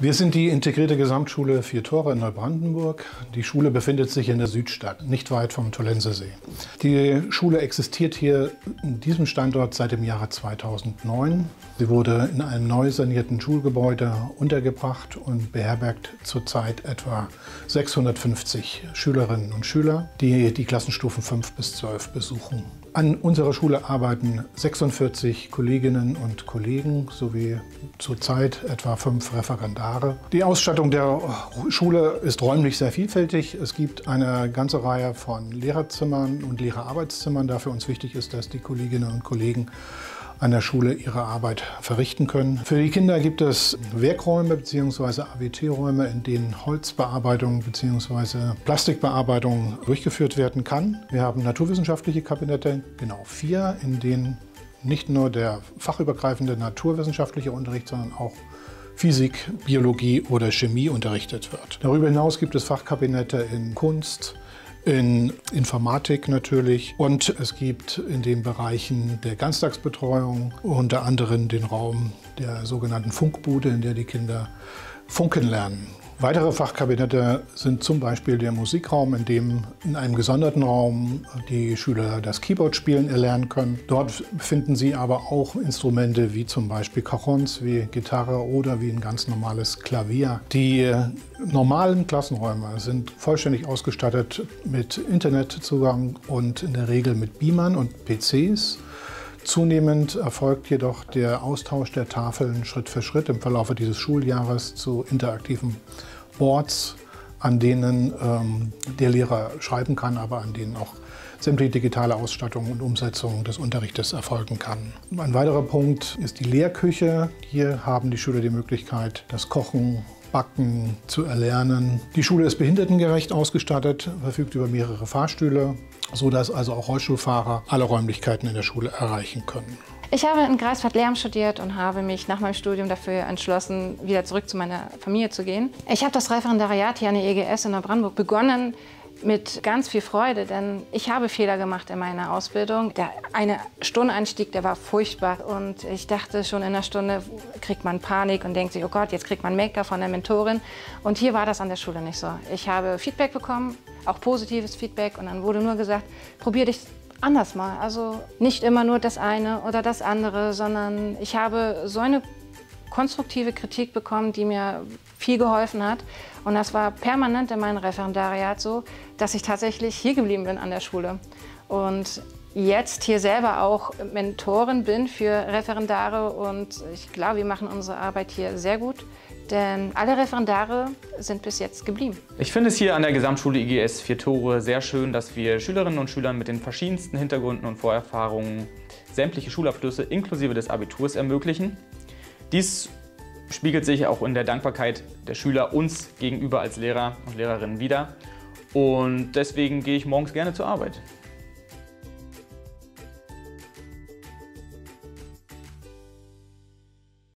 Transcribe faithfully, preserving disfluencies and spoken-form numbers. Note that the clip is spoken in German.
Wir sind die integrierte Gesamtschule Vier Tore in Neubrandenburg. Die Schule befindet sich in der Südstadt, nicht weit vom Tollensesee. Die Schule existiert hier in diesem Standort seit dem Jahre zweitausendneun. Sie wurde in einem neu sanierten Schulgebäude untergebracht und beherbergt zurzeit etwa sechshundertfünfzig Schülerinnen und Schüler, die die Klassenstufen fünf bis zwölf besuchen. An unserer Schule arbeiten sechsundvierzig Kolleginnen und Kollegen sowie zurzeit etwa fünf Referendare. Die Ausstattung der Schule ist räumlich sehr vielfältig. Es gibt eine ganze Reihe von Lehrerzimmern und Lehrerarbeitszimmern. Da für uns wichtig ist, dass die Kolleginnen und Kollegen an der Schule ihre Arbeit verrichten können. Für die Kinder gibt es Werkräume bzw. A W T-Räume, in denen Holzbearbeitung bzw. Plastikbearbeitung durchgeführt werden kann. Wir haben naturwissenschaftliche Kabinette, genau vier, in denen nicht nur der fachübergreifende naturwissenschaftliche Unterricht, sondern auch Physik, Biologie oder Chemie unterrichtet wird. Darüber hinaus gibt es Fachkabinette in Kunst, in Informatik natürlich, und es gibt in den Bereichen der Ganztagsbetreuung unter anderem den Raum der sogenannten Funkbude, in der die Kinder funken lernen. Weitere Fachkabinette sind zum Beispiel der Musikraum, in dem in einem gesonderten Raum die Schüler das Keyboard spielen erlernen können. Dort finden sie aber auch Instrumente wie zum Beispiel Cajons, wie Gitarre oder wie ein ganz normales Klavier. Die normalen Klassenräume sind vollständig ausgestattet mit Internetzugang und in der Regel mit Beamern und P Cs. Zunehmend erfolgt jedoch der Austausch der Tafeln Schritt für Schritt im Verlauf dieses Schuljahres zu interaktiven Boards, an denen ähm, der Lehrer schreiben kann, aber an denen auch sämtliche digitale Ausstattung und Umsetzung des Unterrichtes erfolgen kann. Ein weiterer Punkt ist die Lehrküche. Hier haben die Schüler die Möglichkeit, das Kochen, Backen zu erlernen. Die Schule ist behindertengerecht ausgestattet, verfügt über mehrere Fahrstühle, sodass also auch Rollstuhlfahrer alle Räumlichkeiten in der Schule erreichen können. Ich habe in Greifswald Lehramt studiert und habe mich nach meinem Studium dafür entschlossen, wieder zurück zu meiner Familie zu gehen. Ich habe das Referendariat hier an der E G S in Neubrandenburg begonnen mit ganz viel Freude, denn ich habe Fehler gemacht in meiner Ausbildung. Der eine Stundeneinstieg, der war furchtbar und ich dachte schon in einer Stunde kriegt man Panik und denkt sich, oh Gott, jetzt kriegt man Make-up von der Mentorin. Und hier war das an der Schule nicht so. Ich habe Feedback bekommen, auch positives Feedback, und dann wurde nur gesagt, probier dich anders mal. Also nicht immer nur das eine oder das andere, sondern ich habe so eine konstruktive Kritik bekommen, die mir viel geholfen hat. Und das war permanent in meinem Referendariat so, dass ich tatsächlich hier geblieben bin an der Schule. Und jetzt hier selber auch Mentorin bin für Referendare, und ich glaube, wir machen unsere Arbeit hier sehr gut, denn alle Referendare sind bis jetzt geblieben. Ich finde es hier an der Gesamtschule I G S Vier Tore sehr schön, dass wir Schülerinnen und Schülern mit den verschiedensten Hintergründen und Vorerfahrungen sämtliche Schulabschlüsse inklusive des Abiturs ermöglichen. Dies spiegelt sich auch in der Dankbarkeit der Schüler uns gegenüber als Lehrer und Lehrerinnen wider. Und deswegen gehe ich morgens gerne zur Arbeit.